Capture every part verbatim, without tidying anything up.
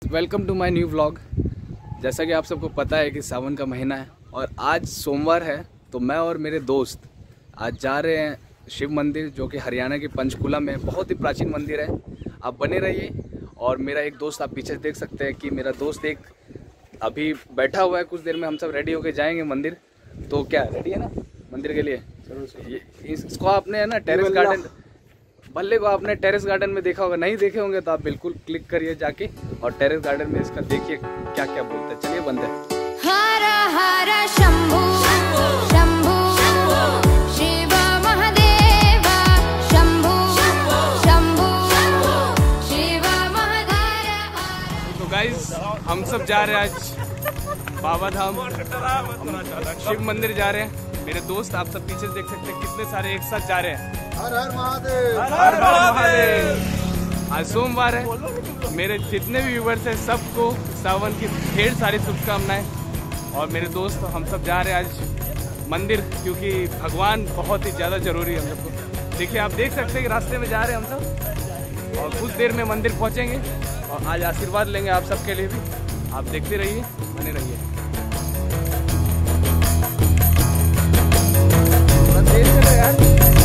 Welcome to my new vlog. जैसा कि आप सबको पता है कि सावन का महीना है और आज सोमवार है, तो मैं और मेरे दोस्त आज जा रहे हैं शिव मंदिर, जो कि हरियाणा के पंचकुला में बहुत ही प्राचीन मंदिर है। आप बने रहिए। और मेरा एक दोस्त आप पीछे देख सकते हैं कि मेरा दोस्त एक अभी बैठा हुआ है। कुछ देर में हम सब रेडी होके जाएंगे मंदिर। तो क्या रेडी है ना मंदिर के लिए? ये इसको आपने है ना टेरेस गार्डन, बल्ले को आपने टेरेस गार्डन में देखा होगा। नहीं देखे होंगे तो आप बिल्कुल क्लिक करिए जाके और टेरेस गार्डन में इसका देखिए क्या क्या बोलते हैं। चलिए बंद है। हर हर शंभू शंभू शिव महादेव शंभू शंभू शिव महादेव। तो गाइस हम सब जा रहे हैं आज बाबा धाम, शिव मंदिर जा रहे हैं। मेरे दोस्त आप सब पीछे देख सकते हैं कितने सारे एक साथ जा रहे हैं। हर हर महादेव, हर हर महादेव। आज सोमवार है। मेरे जितने भी व्यूवर्स हैं सबको सावन की ढेर सारी शुभकामनाएं। और मेरे दोस्त हम सब जा रहे हैं आज मंदिर, क्योंकि भगवान बहुत ही ज़्यादा जरूरी है हम सबको। देखिए आप देख सकते हैं कि रास्ते में जा रहे हैं हम सब और कुछ देर में मंदिर पहुंचेंगे और आज आशीर्वाद लेंगे आप सबके लिए भी। आप देखते रहिए, बने रहिए। तेज चलो यार।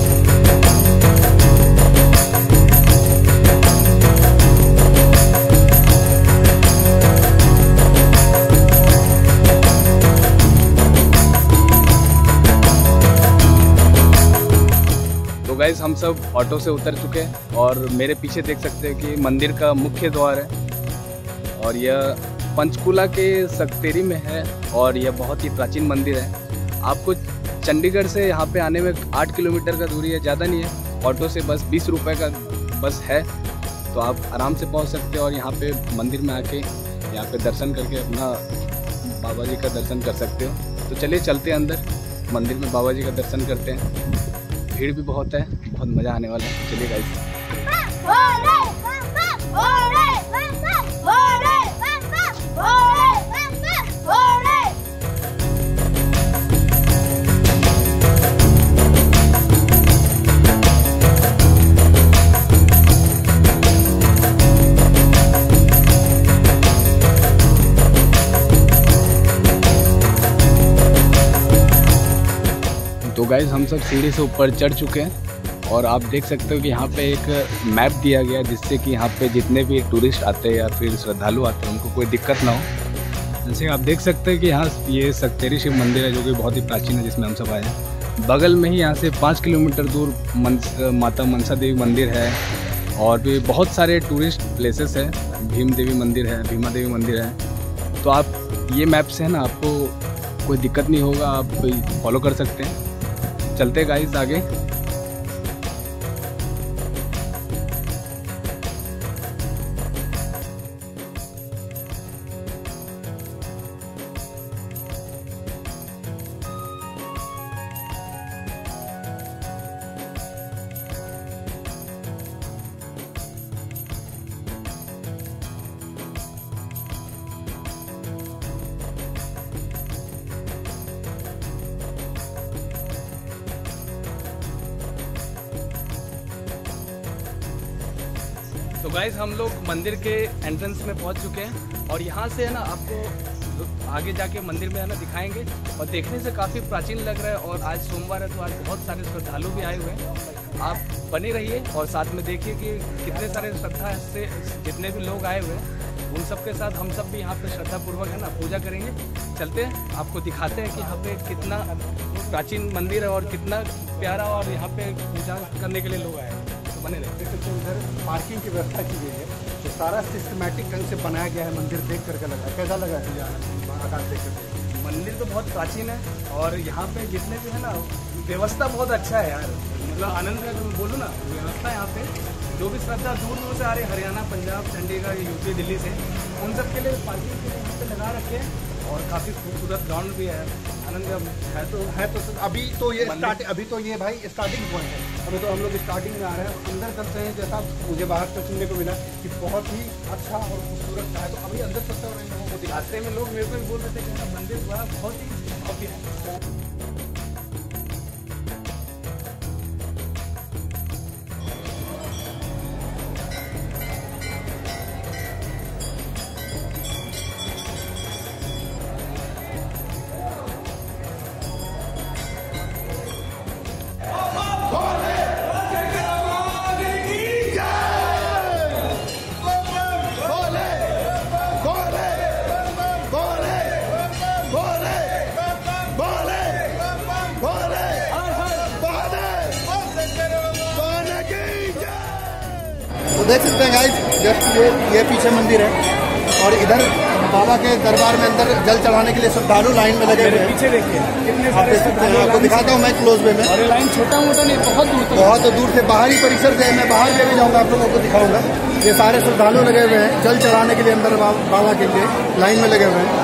गाइस हम सब ऑटो से उतर चुके हैं और मेरे पीछे देख सकते हैं कि मंदिर का मुख्य द्वार है और यह पंचकुला के सक्तेरी में है और यह बहुत ही प्राचीन मंदिर है। आपको चंडीगढ़ से यहाँ पे आने में आठ किलोमीटर का दूरी है, ज़्यादा नहीं है। ऑटो से बस बीस रुपए का बस है, तो आप आराम से पहुँच सकते हो और यहाँ पे मंदिर में आके यहाँ पे दर्शन करके अपना बाबा जी का दर्शन कर सकते हो। तो चलिए चलते हैं अंदर, मंदिर में बाबा जी का दर्शन करते हैं। भीड़ भी बहुत है, बहुत मज़ा आने वाला है। चलिए गाइस। तो गाइस हम सब सीढ़ी से ऊपर चढ़ चुके हैं और आप देख सकते हो कि यहाँ पे एक मैप दिया गया है, जिससे कि यहाँ पे जितने भी टूरिस्ट आते हैं या फिर श्रद्धालु आते हैं उनको कोई दिक्कत ना हो। जैसे आप देख सकते हैं कि यहाँ ये सक्तेरी शिव मंदिर है, जो कि बहुत ही प्राचीन है, जिसमें हम सब आए हैं। बगल में ही यहाँ से पाँच किलोमीटर दूर मंस, माता मनसा देवी मंदिर है और भी बहुत सारे टूरिस्ट प्लेसेस है। भीम देवी मंदिर है, भीमा देवी मंदिर है। तो आप ये मैप से है ना, आपको कोई दिक्कत नहीं होगा, आप फॉलो कर सकते हैं। चलते गाइस आगे। तो गाइस हम लोग मंदिर के एंट्रेंस में पहुंच चुके हैं और यहाँ से है ना आपको आगे जाके मंदिर में है ना दिखाएंगे। और देखने से काफ़ी प्राचीन लग रहा है और आज सोमवार है तो आज बहुत सारे श्रद्धालु भी आए हुए हैं। आप बने रहिए और साथ में देखिए कि कितने सारे श्रद्धा से जितने भी लोग आए हुए हैं उन सब के साथ हम सब भी यहाँ पे श्रद्धापूर्वक है ना पूजा करेंगे। चलते हैं, आपको दिखाते हैं कि यहाँ पे कितना प्राचीन मंदिर है और कितना प्यारा, और यहाँ पे पूजा करने के लिए लोग आए हैं। बने रहते हैं। तो उधर पार्किंग की व्यवस्था की गई है, तो सारा सिस्टमैटिक ढंग से बनाया गया है। मंदिर देख करके लगा, कैसा लगा है आकाश देख करके? मंदिर तो बहुत प्राचीन है और यहाँ पे जितने भी है ना व्यवस्था बहुत अच्छा है यार। मतलब आनंद का तुम बोलो ना, व्यवस्था यहाँ पे जो भी श्रद्धा दूर दूर से आ रहे हैं, हरियाणा, पंजाब, चंडीगढ़, यूपी, दिल्ली से, उन सब के लिए पार्किंग के लिए यहाँ पे लगा रखे हैं। और काफ़ी खूबसूरत ग्राउंड भी है। आनंद है तो है तो अभी तो ये स्टार्ट अभी तो ये भाई स्टार्टिंग पॉइंट है। अभी तो हम लोग स्टार्टिंग में आ रहे हैं, अंदर चलते हैं। जैसा मुझे बाहर से सुनने को मिला कि बहुत ही अच्छा और खूबसूरत है, तो अभी अंदर चलते हैं। लोगों को रास्ते में लोग मेरे को भी बोल रहे थे कि मंदिर हुआ बहुत ही भव्य है। देख सकते हैं गाइस, जस्ट ये ये पीछे मंदिर है और इधर बाबा के दरबार में अंदर जल चढ़ाने के लिए श्रद्धालु लाइन में लगे हुए हैं। पीछे देखिए कितने आप देख सकते हैं, आपको दिखाता हूँ मैं क्लोज वे में। और ये लाइन छोटा मोटा नहीं, बहुत दूर तक, बहुत दूर से बाहरी परिसर से मैं बाहर ले भी जाऊँगा, आप लोगों को दिखाऊंगा। ये सारे श्रद्धालु लगे हुए हैं जल चढ़ाने के लिए अंदर बाबा के लिए लाइन में लगे हुए हैं।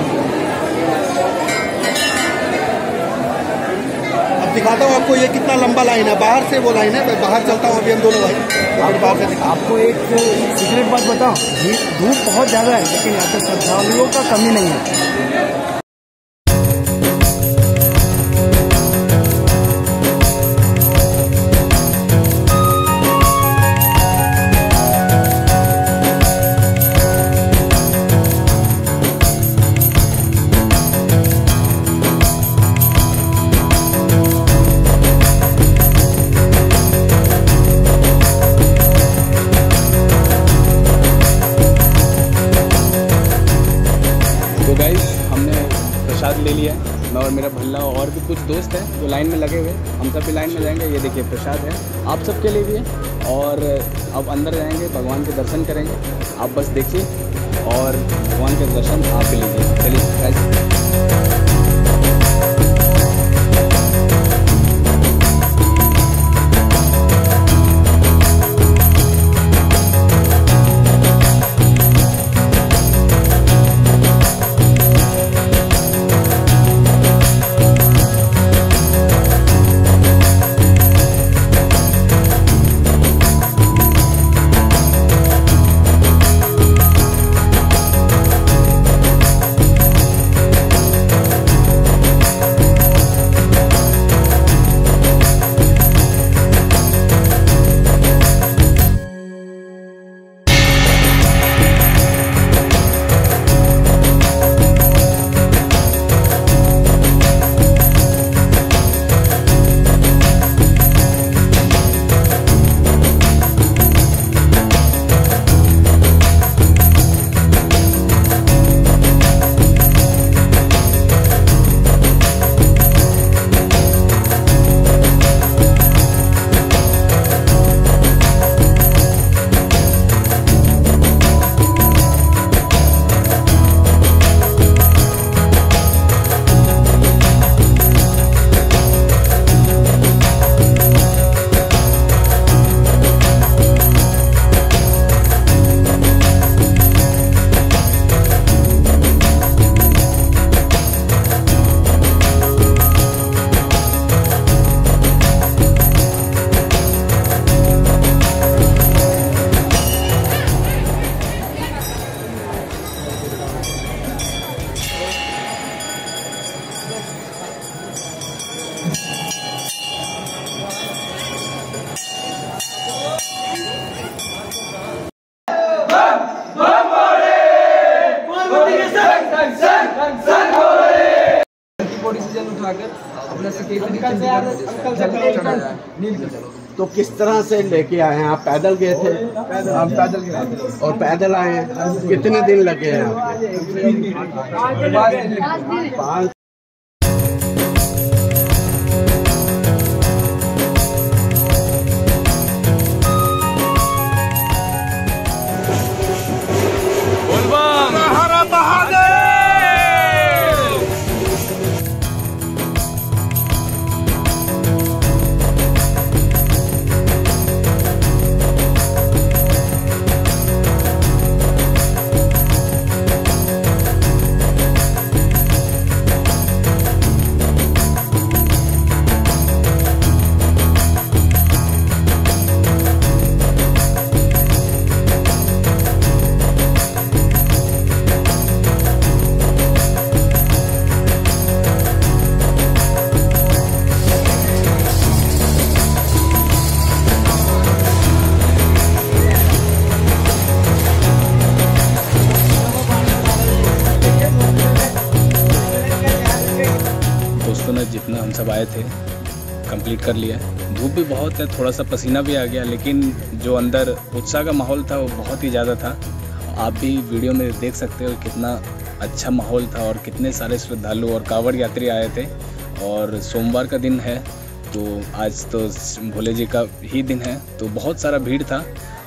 अब दिखाता हूँ आपको ये कितना लंबा लाइन है, बाहर से वो लाइन है। मैं बाहर चलता हूँ अभी हम दोनों भाई, बाहर से दिखा। आपको एक सीक्रेट बात बताओ, धूप बहुत ज़्यादा है लेकिन यहाँ पे श्रद्धालुओं का कमी नहीं है। प्रसाद ले लिया, मैं और मेरा भल्ला और भी कुछ दोस्त हैं जो लाइन में लगे हुए, हम सब भी लाइन में जाएंगे। ये देखिए प्रसाद है, आप सबके लिए भी है। और अब अंदर जाएंगे, भगवान के दर्शन करेंगे। आप बस देखिए और भगवान के दर्शन आप भी लीजिए। चलिए गाइस। तो किस तरह से लेके आए हैं आप? पैदल गए थे? हम पैदल गए और पैदल आए हैं। कितने दिन लगे हैं आपको? पाँच। जितना हम सब आए थे कंप्लीट कर लिया। धूप भी बहुत है, थोड़ा सा पसीना भी आ गया, लेकिन जो अंदर उत्साह का माहौल था वो बहुत ही ज़्यादा था। आप भी वीडियो में देख सकते हो कितना अच्छा माहौल था और कितने सारे श्रद्धालु और कांवड़ यात्री आए थे। और सोमवार का दिन है तो आज तो भोले जी का ही दिन है, तो बहुत सारा भीड़ था।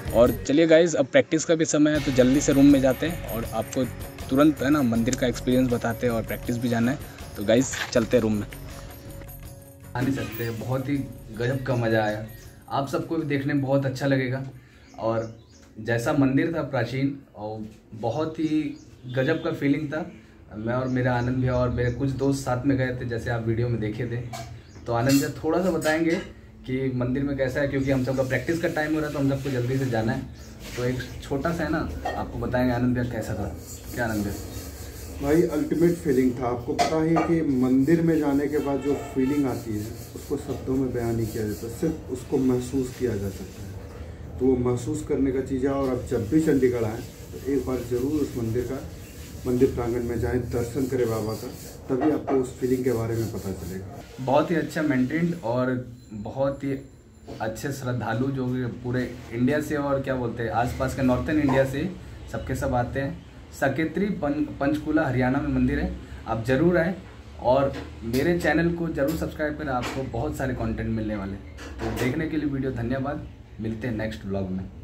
और चलिए गाइज, अब प्रैक्टिस का भी समय है तो जल्दी से रूम में जाते हैं और आपको तुरंत है ना मंदिर का एक्सपीरियंस बताते हैं और प्रैक्टिस भी जाना है। तो गाइज चलते हैं रूम में। आ नहीं सकते, बहुत ही गजब का मज़ा आया। आप सबको भी देखने में बहुत अच्छा लगेगा। और जैसा मंदिर था प्राचीन, और बहुत ही गजब का फीलिंग था। मैं और मेरा आनंद भैया और मेरे कुछ दोस्त साथ में गए थे, जैसे आप वीडियो में देखे थे। तो आनंद भैया थोड़ा सा बताएंगे कि मंदिर में कैसा है, क्योंकि हम सबका प्रैक्टिस का टाइम हो रहा है तो हम सबको जल्दी से जाना है। तो एक छोटा सा है ना, आपको बताएंगे आनंद भैया कैसा था। क्या आनंद भैया? भाई अल्टीमेट फीलिंग था। आपको पता है कि मंदिर में जाने के बाद जो फीलिंग आती है उसको शब्दों में बयान नहीं किया जाता, सिर्फ उसको महसूस किया जा सकता है। तो वो महसूस करने का चीज़ है। और अब जब भी चंडीगढ़ आए तो एक बार ज़रूर उस मंदिर का मंदिर प्रांगण में जाएं, दर्शन करें बाबा का, तभी आपको उस फीलिंग के बारे में पता चलेगा। बहुत ही अच्छा मेंटेन्ड और बहुत ही अच्छे श्रद्धालु जो पूरे इंडिया से और क्या बोलते हैं आसपास के नॉर्थन इंडिया से सबके सब आते हैं। सकेत्री पंचकूला हरियाणा में मंदिर है, आप जरूर आएँ और मेरे चैनल को जरूर सब्सक्राइब करें, आपको बहुत सारे कंटेंट मिलने वाले। तो देखने के लिए वीडियो धन्यवाद, मिलते हैं नेक्स्ट व्लॉग में।